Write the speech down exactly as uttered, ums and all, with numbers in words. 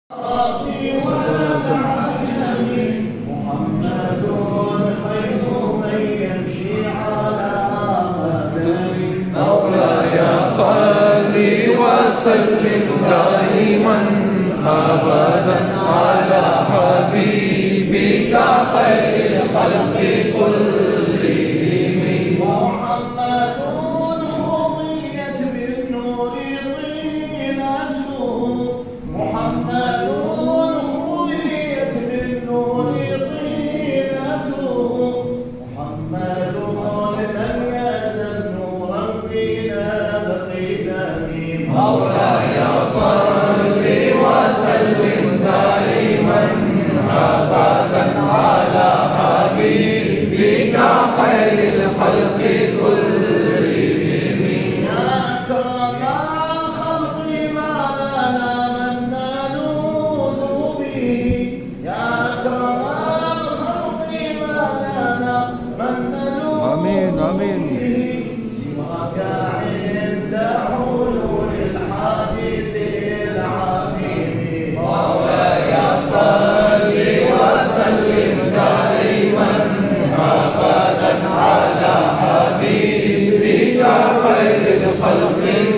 محمد خير من يمشي على قدمه. مولاي صل وسلم دائما ابدا على حبيبك خير الخلق كلهم. محمد خضيت بالنور طينته. محمد خضيت بالنور طينته. محمد لم يزل نورا فينا بقدمه. مولاي صل وسلم دائما ابدا على حبيبك خير الخلق كلهم. يا أكرم الخلق ما لنا من نلوذ به. يا أكرم الخلق ما لنا من نلوذ آمين آمين. به. سواك عند حلول الحادث العميم. مولاي صل وسلم دائما ابدا على حبيبك خير الخلق